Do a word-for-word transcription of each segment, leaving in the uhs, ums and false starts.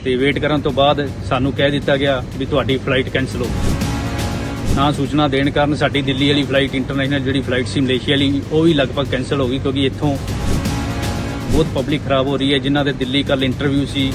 ਤੇ ਵੇਟ ਕਰਨ ਤੋਂ ਬਾਅਦ ਸਾਨੂੰ ਕਹਿ ਦਿੱਤਾ ਗਿਆ ਵੀ ਤੁਹਾਡੀ ਫਲਾਈਟ ਕੈਂਸਲ ਹੋ ਗਈ। ਨਾ ਸੂਚਨਾ ਦੇਣ ਕਾਰਨ ਸਾਡੀ ਦਿੱਲੀ ਵਾਲੀ ਫਲਾਈਟ ਇੰਟਰਨੈਸ਼ਨਲ ਜਿਹੜੀ ਫਲਾਈਟ ਸੀ ਮਲੇਸ਼ੀਆ ਵਾਲੀ ਉਹ ਵੀ ਲਗਭਗ ਕੈਂਸਲ ਹੋ ਗਈ, ਕਿਉਂਕਿ ਇੱਥੋਂ ਬਹੁਤ ਪਬਲਿਕ ਖਰਾਬ ਹੋ ਰਹੀ ਹੈ ਜਿਨ੍ਹਾਂ ਦੇ ਦਿੱਲੀ ਕੱਲ ਇੰਟਰਵਿਊ ਸੀ।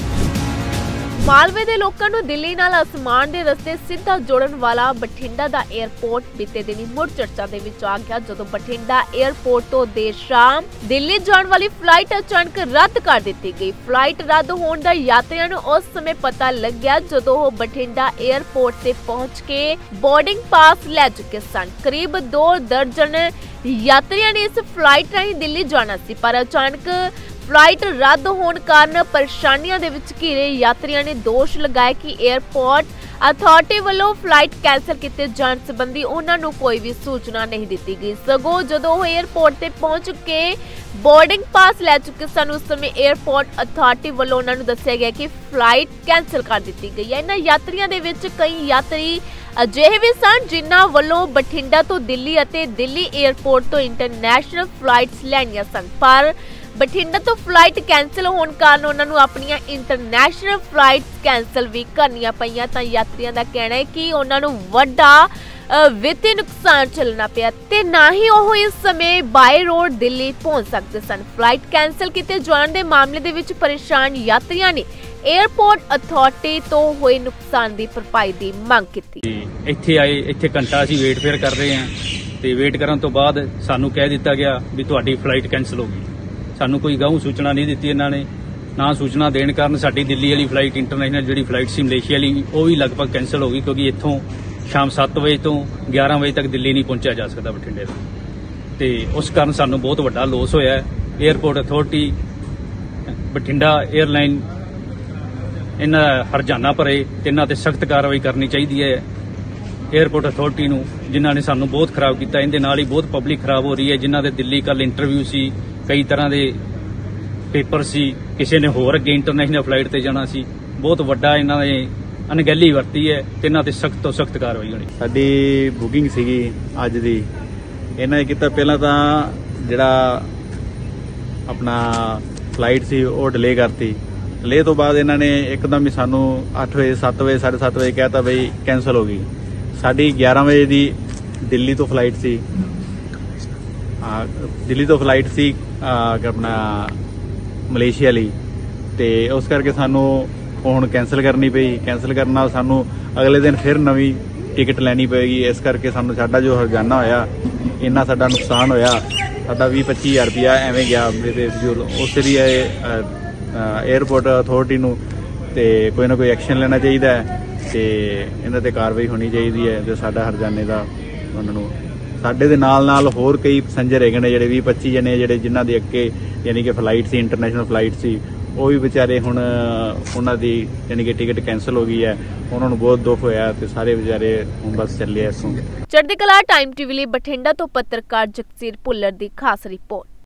ਮਾਲਵੇ ਦੇ ਲੋਕਾਂ ਨੂੰ ਦਿੱਲੀ ਨਾਲ ਅਸਮਾਨ ਦੇ ਰਸਤੇ ਸਿੱਧਾ ਜੋੜਨ ਵਾਲਾ ਬਠਿੰਡਾ ਦਾ 에ਅਰਪੋਰਟ ਬੀਤੇ ਦਿਨੀ ਮੁੜ ਚਰਚਾ ਦੇ ਵਿੱਚ ਆ ਗਿਆ, ਜਦੋਂ ਬਠਿੰਡਾ 에ਅਰਪੋਰਟ ਤੋਂ ਦੇਰ ਸ਼ਾਮ ਦਿੱਲੀ ਜਾਣ ਵਾਲੀ ਫਲਾਈਟ ਅਚਾਨਕ ਰੱਦ ਕਰ ਦਿੱਤੀ ਗਈ। ਫਲਾਈਟ ਰੱਦ ਹੋਣ ਦਾ ਯਾਤਰੀਆਂ ਨੂੰ ਉਸ ਸਮੇਂ ਪਤਾ ਲੱਗਿਆ ਜਦੋਂ ਉਹ ਬਠਿੰਡਾ 에ਅਰਪੋਰਟ ਤੇ ਪਹੁੰਚ ਕੇ ਬੋਰਡਿੰਗ ਪਾਸ ਲੈ ਚੁੱਕੇ ਸਨ। ਕਰੀਬ ਦੋ ਦਰਜਨ ਯਾਤਰੀਆਂ ਨੇ ਇਸ ਫਲਾਈਟ ਰਾਹੀਂ ਦਿੱਲੀ ਜਾਣਾ ਸੀ, ਪਰ ਅਚਾਨਕ ਫਲਾਈਟ ਰੱਦ ਹੋਣ ਕਾਰਨ ਪਰੇਸ਼ਾਨੀਆਂ ਦੇ ਵਿੱਚ ਘਿਰੇ ਯਾਤਰੀਆਂ ਨੇ ਦੋਸ਼ ਲਗਾਇਆ ਕਿ 에ਅਰਪੋਰਟ ਅਥਾਰਟੀ ਵੱਲੋਂ ਫਲਾਈਟ ਕੈਂਸਲ ਕੀਤੇ ਜਾਣ ਸੰਬੰਧੀ ਉਹਨਾਂ ਨੂੰ ਕੋਈ ਵੀ ਸੂਚਨਾ ਨਹੀਂ ਦਿੱਤੀ ਗਈ। ਸਗੋਂ ਜਦੋਂ ਉਹ 에ਅਰਪੋਰਟ ਤੇ ਪਹੁੰਚ ਕੇ ਬੋਰਡਿੰਗ ਪਾਸ ਲੈ ਚੁੱਕੇ ਸਨ, ਉਸ ਸਮੇਂ 에ਅਰਪੋਰਟ ਅਥਾਰਟੀ ਵੱਲੋਂ ਉਹਨਾਂ ਨੂੰ ਦੱਸਿਆ ਗਿਆ ਕਿ ਫਲਾਈਟ ਕੈਂਸਲ ਕਰ ਦਿੱਤੀ ਗਈ ਹੈ। ਇਹਨਾਂ ਯਾਤਰੀਆਂ ਦੇ ਵਿੱਚ ਕਈ ਯਾਤਰੀ ਅਜਿਹੇ ਵੀ ਸਨ ਜਿਨ੍ਹਾਂ ਵੱਲੋਂ ਬਠਿੰਡਾ ਤੋਂ ਦਿੱਲੀ ਅਤੇ ਦਿੱਲੀ 에ਅਰਪੋਰਟ ਤੋਂ ਇੰਟਰਨੈਸ਼ਨਲ ਫਲਾਈਟਸ ਲੈਣੀਆਂ ਸਨ, ਪਰ ਬਠਿੰਡਾ ਤੋਂ ਫਲਾਈਟ ਕੈਂਸਲ ਹੋਣ ਕਾਰਨ ਉਹਨਾਂ ਨੂੰ ਆਪਣੀਆਂ ਇੰਟਰਨੈਸ਼ਨਲ ਫਲਾਈਟਸ ਕੈਂਸਲ ਵੀ ਕਰਨੀਆਂ ਪਈਆਂ। ਤਾਂ ਯਾਤਰੀਆਂ ਦਾ ਕਹਿਣਾ ਹੈ ਕਿ ਉਹਨਾਂ ਨੂੰ ਵੱਡਾ ਵਿੱਤੀ ਨੁਕਸਾਨ ਝੱਲਣਾ ਪਿਆ ਤੇ ਨਾ ਹੀ ਉਹ ਇਸ ਸਮੇਂ ਬਾਏ ਰੋਡ ਦਿੱਲੀ ਪਹੁੰਚ ਸਕਦੇ ਸਨ। ਫਲਾਈਟ ਕੈਂਸਲ ਕੀਤੇ ਜਾਣ ਦੇ ਮਾਮਲੇ ਦੇ ਵਿੱਚ ਪਰੇਸ਼ਾਨ ਯਾਤਰੀਆਂ ਨੇ 에ਅਰਪੋਰਟ ਅਥਾਰਟੀ ਤੋਂ ਹੋਏ ਨੁਕਸਾਨ ਦੀ ਭਰਪਾਈ ਦੀ ਮੰਗ ਕੀਤੀ। ਇੱਥੇ ਆਏ, ਇੱਥੇ ਘੰਟਾ ਅਸੀਂ ਵੇਟ ਫੇਰ ਕਰ ਰਹੇ ਹਾਂ ਤੇ ਵੇਟ ਕਰਨ ਤੋਂ ਬਾਅਦ ਸਾਨੂੰ ਕਹਿ ਦਿੱਤਾ ਗਿਆ ਵੀ ਤੁਹਾਡੀ ਫਲਾਈਟ ਕੈਂਸਲ ਹੋ ਗਈ। ਸਾਨੂੰ ਕੋਈ ਗਾਊਂ ਸੂਚਨਾ ਨਹੀਂ ਦਿੱਤੀ ਇਹਨਾਂ ਨੇ। ਨਾ ਸੂਚਨਾ ਦੇਣ ਕਾਰਨ ਸਾਡੀ ਦਿੱਲੀ ਵਾਲੀ ਫਲਾਈਟ ਇੰਟਰਨੈਸ਼ਨਲ ਜਿਹੜੀ ਫਲਾਈਟ ਸੀ ਮਲੇਸ਼ੀਆ ਵਾਲੀ ਉਹ ਵੀ ਲਗਭਗ ਕੈਂਸਲ ਹੋ ਗਈ, ਕਿਉਂਕਿ ਇੱਥੋਂ ਸ਼ਾਮ ਸੱਤ ਵਜੇ ਤੋਂ ਗਿਆਰਾਂ ਵਜੇ ਤੱਕ ਦਿੱਲੀ ਨਹੀਂ ਪਹੁੰਚਿਆ ਜਾ ਸਕਦਾ ਬਠਿੰਡੇ ਤੋਂ, ਤੇ ਉਸ ਕਾਰਨ ਸਾਨੂੰ ਬਹੁਤ ਵੱਡਾ ਲੋਸ ਹੋਇਆ ਹੈ। 에ਅਰਪੋਰਟ ਅਥਾਰਟੀ ਬਠਿੰਡਾ 에ਅਰਲਾਈਨ ਇਹਨਾਂ ਹਰਜਾਨਾ ਭਰੇ ਤੇ ਇਹਨਾਂ ਤੇ ਸਖਤ ਕਾਰਵਾਈ ਕਰਨੀ ਚਾਹੀਦੀ ਹੈ। 에ਅਰਪੋਰਟ ਅਥਾਰਟੀ ਨੂੰ ਜਿਨ੍ਹਾਂ ਨੇ ਸਾਨੂੰ ਬਹੁਤ ਖਰਾਬ ਕੀਤਾ, ਇਹਦੇ ਨਾਲ ਹੀ ਬਹੁਤ ਪਬਲਿਕ ਖਰਾਬ ਹੋ ਰਹੀ ਹੈ ਜਿਨ੍ਹਾਂ ਦੇ ਦਿੱਲੀ ਕੱਲ ਇੰਟਰਵਿਊ ਸੀ, ਕਈ ਤਰ੍ਹਾਂ ਦੇ ਪੇਪਰ ਸੀ, ਕਿਸੇ ਨੇ ਹੋਰ ਅੱਗੇ ਇੰਟਰਨੈਸ਼ਨਲ ਫਲਾਈਟ ਤੇ ਜਾਣਾ ਸੀ। ਬਹੁਤ ਵੱਡਾ ਇਹਨਾਂ ਨੇ ਅਣਗਹਿਲੀ ਵਰਤੀ ਹੈ ਤੇ ਇਹਨਾਂ ਤੇ ਸਖਤ ਤੋਂ ਸਖਤ ਕਾਰਵਾਈ ਹੋਣੀ। ਸਾਡੀ ਬੁਕਿੰਗ ਸੀਗੀ ਅੱਜ ਦੀ, ਇਹਨਾਂ ਨੇ ਕੀਤਾ ਪਹਿਲਾਂ ਤਾਂ ਜਿਹੜਾ ਆਪਣਾ ਫਲਾਈਟ ਸੀ ਉਹ ਡਿਲੇ ਕਰਤੀ। ਡਿਲੇ ਤੋਂ ਬਾਅਦ ਇਹਨਾਂ ਨੇ ਇੱਕਦਮ ਹੀ ਸਾਨੂੰ ਅੱਠ ਵਜੇ ਸੱਤ ਵਜੇ ਸਾਢੇ ਸੱਤ ਵਜੇ ਕਹਿਤਾ ਬਈ ਕੈਂਸਲ ਹੋ ਗਈ। ਸਾਡੀ ਗਿਆਰਾਂ ਵਜੇ ਦੀ ਦਿੱਲੀ ਤੋਂ ਫਲਾਈਟ ਸੀ, ਦਿੱਲੀ ਤੋਂ ਫਲਾਈਟ ਸੀ ਆਪਣਾ ਮਲੇਸ਼ੀਆ ਲਈ, ਤੇ ਉਸ ਕਰਕੇ ਸਾਨੂੰ ਹੁਣ ਕੈਂਸਲ ਕਰਨੀ ਪਈ। ਕੈਂਸਲ ਕਰਨ ਨਾਲ ਸਾਨੂੰ ਅਗਲੇ ਦਿਨ ਫਿਰ ਨਵੀਂ ਟਿਕਟ ਲੈਣੀ ਪਏਗੀ। ਇਸ ਕਰਕੇ ਸਾਨੂੰ ਸਾਡਾ ਜੋ ਹਰਜਾਨਾ ਹੋਇਆ, ਇੰਨਾ ਸਾਡਾ ਨੁਕਸਾਨ ਹੋਇਆ, ਸਾਡਾ ਵੀਹ ਪੱਚੀ ਹਜ਼ਾਰ ਰੁਪਇਆ ਐਵੇਂ ਗਿਆ ਮੇਰੇ ਜੋ ਉਸ ਲਈ 에ਅਰਪੋਰਟ ਅਥਾਰਟੀ ਨੂੰ ਤੇ ਕੋਈ ਨਾ ਕੋਈ ਐਕਸ਼ਨ ਲੈਣਾ ਚਾਹੀਦਾ ਹੈ ਤੇ ਇਹਨਾਂ ਤੇ ਕਾਰਵਾਈ ਹੋਣੀ ਚਾਹੀਦੀ ਹੈ ਤੇ ਸਾਡਾ ਹਰਜਾਨੇ ਦਾ ਉਹਨਾਂ ਨੂੰ। ਸਾਡੇ ਦੇ ਨਾਲ ਨਾਲ ਹੋਰ ਕਈ ਪੈਸੰਜਰ ਹੈਗੇ ਨੇ ਜਿਹੜੇ ਵੀਹ ਪੱਚੀ ਜਣੇ ਜਿਹੜੇ ਜਿਨ੍ਹਾਂ ਦੇ ਅੱਗੇ ਯਾਨੀ ਕਿ ਫਲਾਈਟ ਸੀ, ਇੰਟਰਨੈਸ਼ਨਲ ਫਲਾਈਟ ਸੀ, ਉਹ ਵੀ ਵਿਚਾਰੇ ਹੁਣ ਉਹਨਾਂ ਦੀ ਯਾਨੀ ਕਿ ਟਿਕਟ ਕੈਂਸਲ ਹੋ ਗਈ ਹੈ। ਉਹਨਾਂ ਨੂੰ ਬਹੁਤ ਦੁੱਖ ਹੋਇਆ ਤੇ ਸਾਰੇ ਵਿਚਾਰੇ ਹੁਣ ਬਸ ਚੱਲੇ ਇੱਥੋਂ। ਚੜ੍ਹਦੀ ਕਲਾ ਟਾਈਮ ਟੀਵੀ ਲਈ ਬਠਿੰਡਾ ਤੋਂ ਪੱਤਰਕਾਰ ਜਗਸੀਰ ਭੁੱਲਰ ਦੀ ਖਾਸ ਰਿਪੋਰਟ।